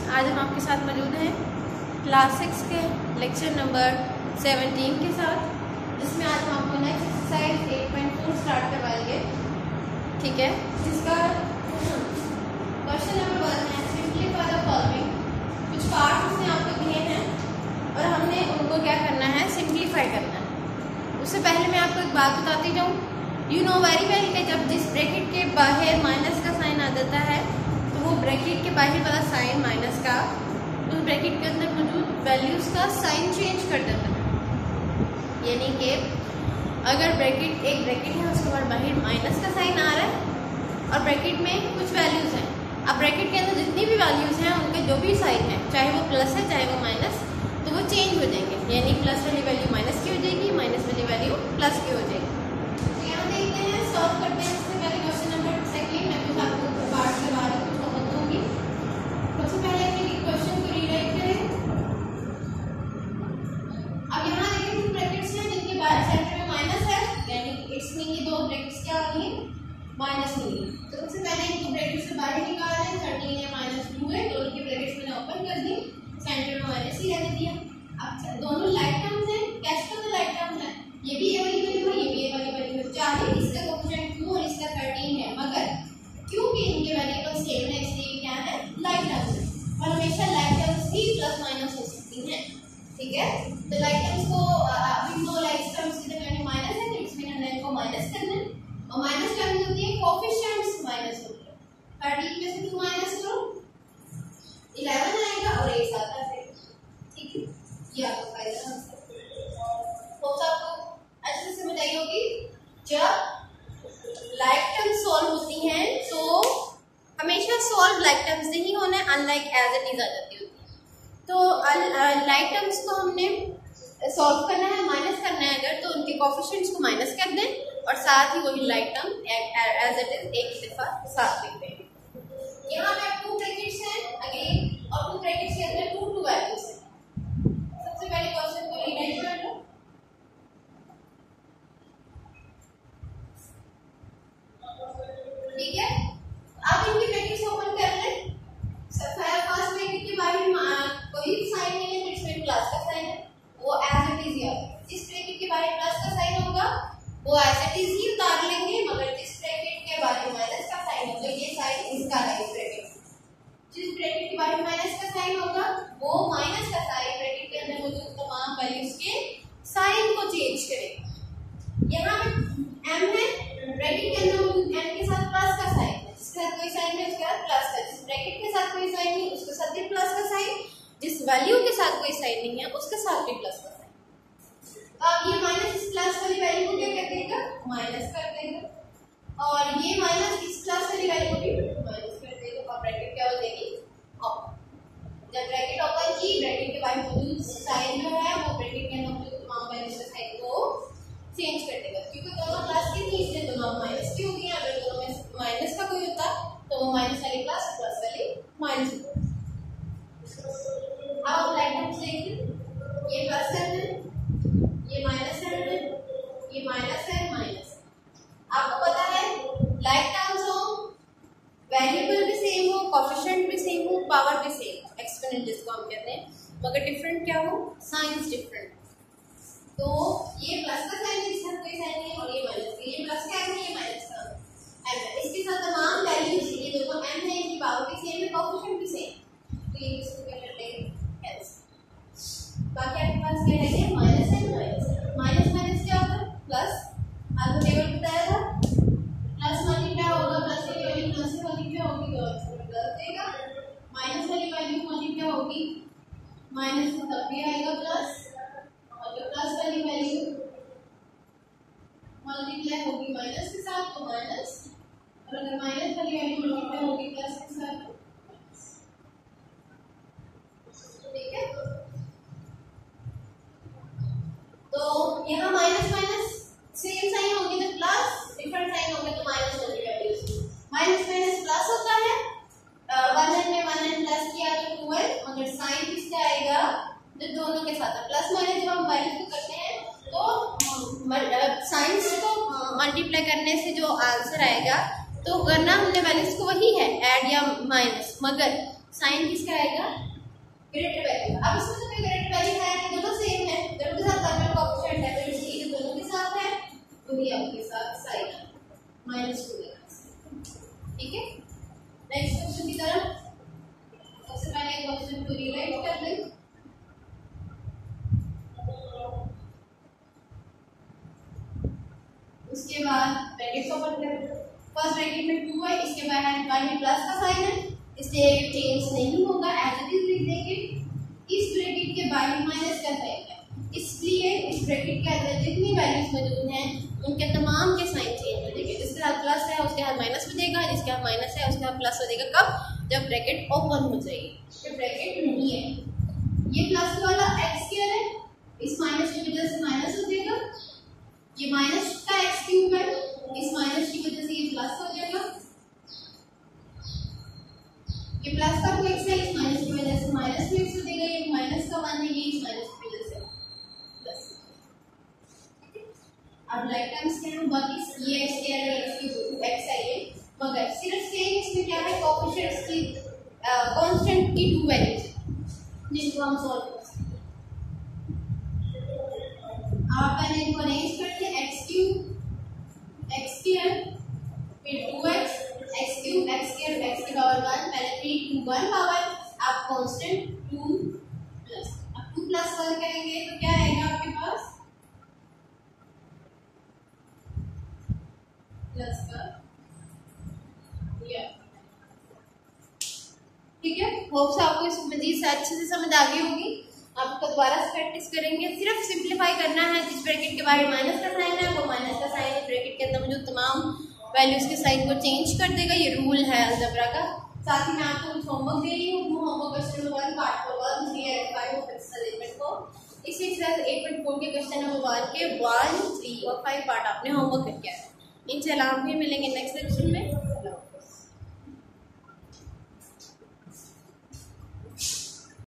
आज हम आपके साथ मौजूद हैं क्लास 6 के लेक्चर नंबर 17 के साथ, जिसमें आज हम आपको नेक्स्ट एक्सरसाइज 8.4 स्टार्ट करवाएंगे। ठीक है, जिसका क्वेश्चन नंबर 1 है सिंपलीफाई द फॉलोइंग। कुछ पार्ट्स उसने आपको दिए हैं और हमने उनको क्या करना है, सिंपलीफाई करना है। उससे पहले मैं आपको एक बात बताती जाऊँ। यू नो वेरी वेल कि जब जिस ब्रैकेट के बाहर माइनस का साइन आ जाता है तो वो ब्रैकेट के बाहर वाला साइन माइनस का उस ब्रैकेट के अंदर मौजूद वैल्यूज का साइन चेंज कर देता है। यानी कि अगर ब्रैकेट एक ब्रैकेट है उसके बाद बाहर माइनस का साइन आ रहा है और ब्रैकेट में कुछ वैल्यूज हैं। अब ब्रैकेट के अंदर जितनी भी वैल्यूज हैं उनके जो भी साइन है, चाहे वो प्लस है चाहे वो माइनस, तो वो चेंज हो जाएंगे। यानी प्लस वाली वैल्यू माइनस की हो जाएगी, माइनस वाली वैल्यू प्लस की हो जाएगी। देखते हैं, सॉल्व करते हैं। सबसे पहले क्वेश्चन नंबर 2 मैं कुछ आपको पार्ट के बारे में कुछ बताऊंगी। सबसे पहले अपने क्वेश्चन को रीराइट करें। अब यहाँ देखिए कुछ ब्रैकेट्स हैं जिनके बाहर सेंटर में माइनस है, यानी इट्स मीन ये दो ब्रैकेट्स क्या होंगे, माइनस होंगे। तो सबसे पहले इन दो ब्रैकेट्स से बाहर निकाल दें। 13 है -2 है, दोनों के ब्रैकेट्स मैंने ओपन कर दी, सेंटर में माइनस ही रहने दिया। अब दोनों लाइक टर्म्स हैं, कैश का तो लाइक टर्म्स है, ये भी ये वाली वैल्यू है, ये भी ये वाली वैल्यू है। चाहे इसका कोएफिशिएंट 2 और इसका 13 है, मगर क्योंकि इनके वेरिएबल सेम है इसलिए क्या है, लाइक टर्म्स है। और हमेशा लाइक टर्म्स ही प्लस माइनस हो सकती हैं। ठीक है, तो लाइक टर्म्स को अभी दो लाइक टर्म्स की वैल्यू माइनस है तो इसमें हमने इनको माइनस करना है। और माइनस करनी होती है कोएफिशिएंट्स माइनस होते हैं। 13 में से 2 माइनस करो 11 आएगा और एक साथ आ जाएगा। ठीक है, ये आपको फायदा है। तो सबको अच्छे से बताइए होगी, जब लाइक टर्म्स सॉल्व होती हैं तो हमेशा सॉल्व लाइक टर्म्स से ही होना है, अनलाइक एज इट इज आ जाती होती है। तो लाइक टर्म्स को हमने सॉल्व करना है, माइनस करना है अगर, तो उनके कोएफिशिएंट्स को माइनस कर दें और साथ ही वही like term as it is एक दफा साथ लिख दें। यहाँ पे 2 ब्रैकेट्स हैं अगेन, और 2 ब्रैकेट्स के अंदर 2 वैल्यूज हैं। सबसे पहले क्वेश्चन को रीराइट कर लो। ठीक है, अब इनके ब्रैकेट्स ओपन कर लें। फर्स्ट ब्रैकेट के बारे में कोई साइन नहीं है, इसमें प्लस का साइन है, वो एज इट इज है। जिस ब्रैकेट के बारे में प्लस का साइन होगा वो एज इट इज ही उतार लेंगे, मगर जिस ब्रैकेट के बारे में माइनस का साइन होगा, ये साइन इसका है इस ब्रैकेट। जिस ब्रैकेट के बारे में माइनस का साइन होगा वो माइनस का साइन ब्रैकेट के अंदर मौजूद तमाम वैल्यूज के साइन को चेंज करेगा। यहाँ पे m है, ब्रैकेट के अंदर मौजूद m के साथ प्लस का साइन है, जिसके साथ कोई साइन है उसके साथ प्लस का, जिस ब्रैकेट के साथ कोई साइन नहीं उसके साथ भी प्लस का साइन, जिस वैल्यू के साथ कोई साइन नहीं है उसके साथ भी प्लस का साइन। अब ये माइनस इस प्लस वाली वैल्यू को क्या कर देगा, माइनस कर देगा, और ये माइनस इस प्लस वाली वैल्यू को भी माइनस कर देगा, और ब्रैकेट क्या हो जाएगी, ओपन। जब ब्रैकेट ओपन की, ब्रैकेट के बाहर मौजूद साइन जो है वो ब्रैकेट के अंदर मौजूद तमाम वैल्यूज के साइन को चेंज कर देगा, क्योंकि दोनों प्लस की थी इसलिए दोनों माइनस की हो गई। अगर दोनों में माइनस का कोई होता तो वो माइनस वाली प्लस, प्लस वाली माइनस होता। अब लाइक टर्म्स देखिए, ये प्लस करना है, ये माइनस करना है, ये माइनस है, माइनस। आपको पता है लाइक टर्म्स हो, वेरिएबल भी सेम हो, कोएफिशिएंट भी सेम हो, पावर भी सेम हो, एक्सपोनेंट जिसको हम कहते हैं, मगर डिफरेंट क्या हो, साइंस डिफरेंट। तो ये प्लस का साइन है, इसका कोई साइन नहीं है, और ये माइनस का, ये प्लस का है, ये माइनस का है। इसके साथ तमाम वैल्यूज, ये देखो m है, इनकी पावर भी सेम है, कोएफिशिएंट भी सेम, तो ये इसको क्या कर देंगे, कैंसिल। बाकी आपके पास क्या रहेगा, माइनस है, माइनस माइनस माइनस क्या होता है, प्लस। आपको टेबल बताया था प्लस मल्टीप्लाई होगा, प्लस वाली वैल्यू प्लस से मल्टीप्लाई होगी तो प्लस देगा, माइनस वाली वैल्यू मल्टीप्लाई होगी माइनस तो तब भी आएगा प्लस, और जो प्लस वाली वैल्यू मल्टीप्लाई होगी माइनस के साथ तो माइनस, और अगर माइनस वाली वैल्यू मल्टीप्लाई होगी प्लस के साथ तो प्लस। ठीक है, तो यहाँ माइनस माइनस सेम साइन होगी तो प्लस, डिफरेंट साइन होगी तो माइनस होगी वैल्यूज। माइनस माइनस प्लस होता है, 1 में 1 प्लस किया तो 2 है, मगर साइन किसका आएगा, जो दोनों के साथ है। प्लस माइनस जब हम वैल्यूज को करते हैं तो साइंस को मल्टीप्लाई करने से जो आंसर आएगा, तो करना हमने वैल्यूज को वही है, ऐड या माइनस, मगर साइन किसका आएगा, ग्रेटर वैल्यू। अब इसमें तो कोई ग्रेटर वैल्यू है नहीं, दोनों सेम है, दोनों के साथ टर्मिनल कोएफिशिएंट है, तो इसलिए जो दोनों के साथ है वही आपके साथ साइन है -2 है। ठीक है, नेक्स्ट क्वेश्चन की तरफ। सबसे पहले क्वेश्चन को रीराइट कर लें। उसके बाद ब्रैकेट को ओपन कर, फर्स्ट ब्रैकेट में 2 है, इसके बाद में प्लस का साइन है, इसलिए चेंज नहीं होगा, एज इट इज लिख देंगे। इस ब्रैकेट के बाहर माइनस का साइन है, इसलिए इस ब्रैकेट के अंदर जितनी वैल्यूज मौजूद हैं उनके तमाम के साइन चेंज हो जाएंगे। जिसके साथ प्लस है उसके साथ माइनस हो जाएगा, जिसके साथ माइनस है उसके साथ प्लस हो जाएगा। कब, जब ब्रैकेट ओपन हो जाएगी, जब ब्रैकेट नहीं है। ये प्लस वाला एक्स स्क्वायर है, इस माइनस की वजह से माइनस हो जाएगा, ये माइनस का एक्स क्यूब है, इस माइनस की वजह से ये प्लस हो जाएगा, ये प्लस का 2x है, इस माइनस की वजह से माइनस 2x हो जाएगा, ये माइनस का 1 है, ये इस माइनस की वजह से प्लस। अब लाइक टर्म्स क्या है, बाकी ये x क्या है, x की 2x है ये, मगर सिर्फ सेम इसमें क्या है, कोएफिशिएंट्स की कांस्टेंट की 2 वैल्यूज है जिनको हम सॉल्व कर सकते हैं। आप पहले इनको अरेंज करते हैं, x क्यूब x स्क्वायर फिर 2x x cube x square x की पावर 1, पहले 3 2 1 पावर, आप कांस्टेंट 2 प्लस, अब 2 प्लस 1 करेंगे तो क्या आएगा आपके पास, प्लस का ये। ठीक है, होप्स आपको इस मजीद से अच्छे से समझ आ गई होगी। आपको दोबारा से प्रैक्टिस करेंगे, सिर्फ सिंपलीफाई करना है। जिस ब्रैकेट के बाहर माइनस का साइन है वो माइनस का साइन है, ब्रैकेट के अंदर मौजूद तमाम वैल्यूज के साइन को चेंज कर देगा, ये रूल है अलजेब्रा का। साथ ही मैं आपको कुछ होमवर्क दे रही हूँ, homework question number 1 part 1 3 and 5 of exercise 8.4। इसी एक्सरसाइज 8.4 के क्वेश्चन नंबर 1 के 1 3 और 5 पार्ट आपने होमवर्क करके आए। इंशाल्लाह हम फिर मिलेंगे नेक्स्ट लेक्चर में।